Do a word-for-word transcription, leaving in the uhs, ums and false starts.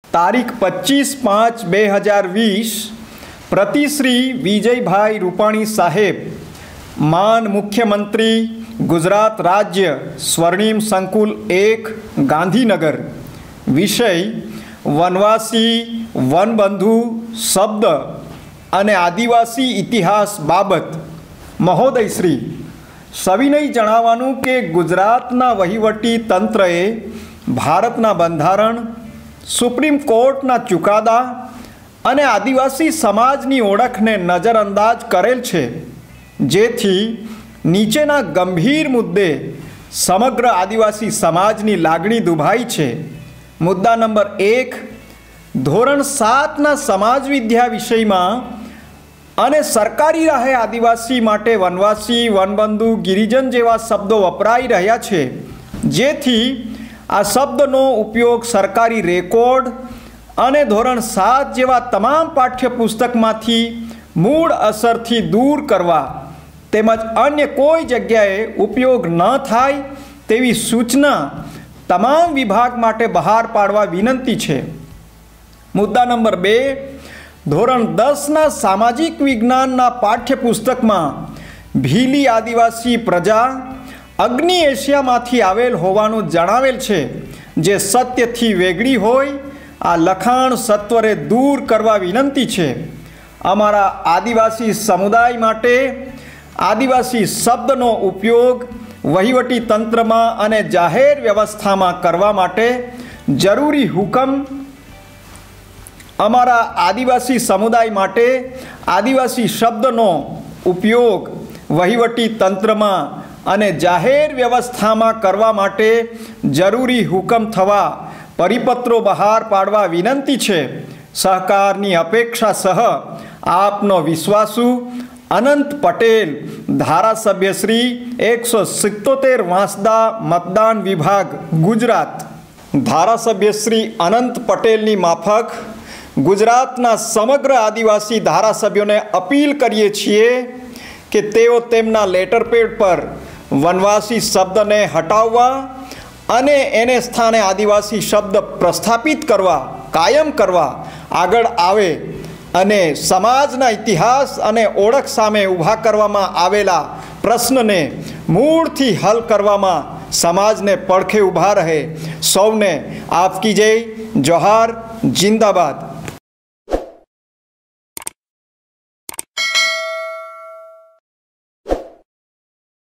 તારીખ પચીસ પાંચ બે હજાર વીસ પ્રતિશ્રી વિજયભાઈ રૂપાણી સાહેબ, માન મુખ્યમંત્રી, ગુજરાત રાજ્ય, સ્વર્ણિમ સંકુલ એક, ગાંધીનગર. વિષય વનવાસી, વનબંધુ શબ્દ અને આદિવાસી ઇતિહાસ બાબત. મહોદયશ્રી, સવિનય જણાવવાનું કે ગુજરાતના વહીવટી તંત્રએ ભારતના બંધારણ, સુપ્રીમ કોર્ટના ચુકાદા અને આદિવાસી સમાજની ઓળખને નજરઅંદાજ કરેલ છે, જેથી નીચેના ગંભીર મુદ્દે સમગ્ર આદિવાસી સમાજની લાગણી દુભાઈ છે. મુદ્દા નંબર એક, ધોરણ સાતના સમાજ વિદ્યા વિષયમાં અને સરકારી રાહે આદિવાસી માટે વનવાસી, વનબંધુ, ગિરિજન જેવા શબ્દો વપરાઈ રહ્યા છે, જેથી આ શબ્દનો ઉપયોગ સરકારી રેકોર્ડ અને ધોરણ સાત જેવા તમામ પાઠ્યપુસ્તકમાંથી મૂળ અસરથી દૂર કરવા તેમજ અન્ય કોઈ જગ્યાએ ઉપયોગ ન થાય તેવી સૂચના તમામ વિભાગ માટે બહાર પાડવા વિનંતી છે. મુદ્દા નંબર બે, ધોરણ દસના સામાજિક વિજ્ઞાનના પાઠ્યપુસ્તકમાં ભીલી આદિવાસી પ્રજા અગ્નિ એશિયામાંથી આવેલ હોવાનું જણાવેલ છે, જે સત્યથી વેગળી હોય. આ લખાણ સત્વરે દૂર કરવા વિનંતી છે. અમારા આદિવાસી સમુદાય માટે આદિવાસી શબ્દનો ઉપયોગ વહીવટી તંત્રમાં અને જાહેર વ્યવસ્થામાં કરવા માટે જરૂરી હુકમ. અમારા આદિવાસી સમુદાય માટે આદિવાસી શબ્દનો ઉપયોગ વહીવટી તંત્રમાં અને જાહેર વ્યવસ્થામાં કરવા માટે જરૂરી હુકમ થવા પરિપત્રો બહાર પાડવા વિનંતી છે. સહકારની અપેક્ષા સહ આપનો વિશ્વાસુ અનંત પટેલ, ધારાસભ્ય શ્રી, એકસો સિત્તોતેર વાંસદા મતદાન વિભાગ, ગુજરાત. ધારાસભ્ય શ્રી અનંત પટેલની માફક ગુજરાતના સમગ્ર આદિવાસી ધારાસભ્યોને અપીલ કરીએ છીએ કે તેઓ તેમના લેટરપેડ પર વનવાસી શબ્દને હટાવવા અને એને સ્થાને આદિવાસી શબ્દ પ્રસ્થાપિત કરવા, કાયમ કરવા આગળ આવે અને સમાજના ઇતિહાસ અને ઓળખ સામે ઊભા કરવામાં આવેલા પ્રશ્નને મૂળથી હલ કરવામાં સમાજને પડખે ઊભા રહે. સૌને આપકી જય, જોહાર, જિંદાબાદ.